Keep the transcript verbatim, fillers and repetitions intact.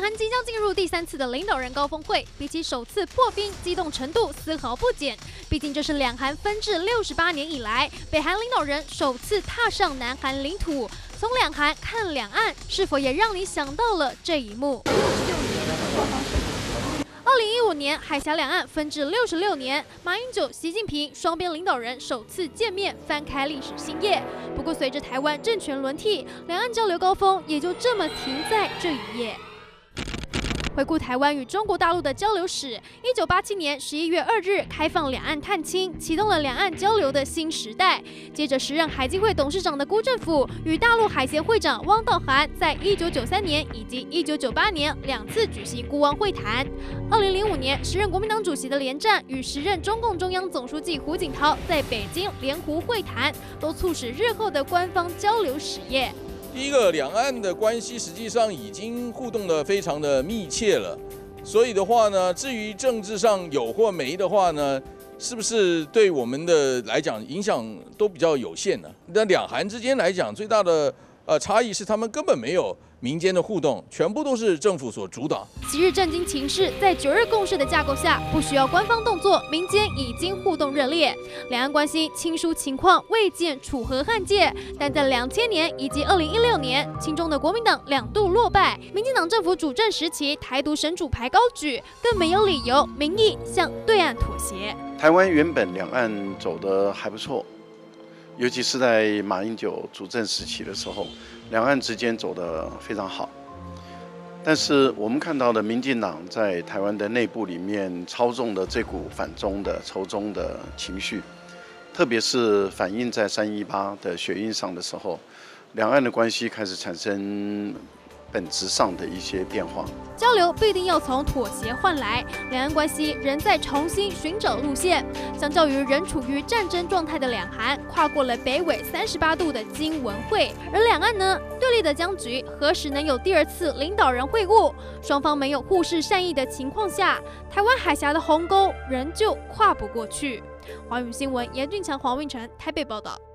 韩即将进入第三次的领导人高峰会，比起首次破冰，激动程度丝毫不减。毕竟这是两韩分治六十八年以来，北韩领导人首次踏上南韩领土。从两韩看两岸，是否也让你想到了这一幕？二零一五年，海峡两岸分治六十六年，马英九、习近平双边领导人首次见面，翻开历史新页。不过，随着台湾政权轮替，两岸交流高峰也就这么停在这一页。回顾台湾与中国大陆的交流史，一九八七年十一月二日开放两岸探亲，启动了两岸交流的新时代。接着，时任海基会董事长的辜振甫与大陆海协会长汪道涵，在一九九三年以及一九九八年两次举行孤汪会谈。二零零五年，时任国民党主席的连战与时任中共中央总书记胡锦涛在北京莲湖会谈，都促使日后的官方交流实业。 第一个，两岸的关系实际上已经互动得非常的密切了，所以的话呢，至于政治上有或没的话呢，是不是对我们的来讲影响都比较有限呢？那两韩之间来讲，最大的呃差异是他们根本没有民间的互动，全部都是政府所主导。 昔日震惊情势，在九日共识的架构下，不需要官方动作，民间已经互动热烈。两岸关系亲疏情况未见楚河汉界，但在两千年以及二零一六年，亲中的国民党两度落败，民进党政府主政时期，台独神主牌高举，更没有理由民意向对岸妥协。 台湾原本两岸走得还不错，尤其是在马英九主政时期的时候，两岸之间走得非常好。但是我们看到的民进党在台湾的内部里面操纵的这股反中的仇中的情绪，特别是反映在三一八的血印上的时候，两岸的关系开始产生本质上的一些变化。 交流必定要从妥协换来，两岸关系仍在重新寻找路线。相较于仍处于战争状态的两韩，跨过了北纬三十八度的金文会，而两岸呢，对立的僵局何时能有第二次领导人会晤？双方没有互视善意的情况下，台湾海峡的鸿沟仍旧跨不过去。华语新闻严俊强、黄运成台北报道。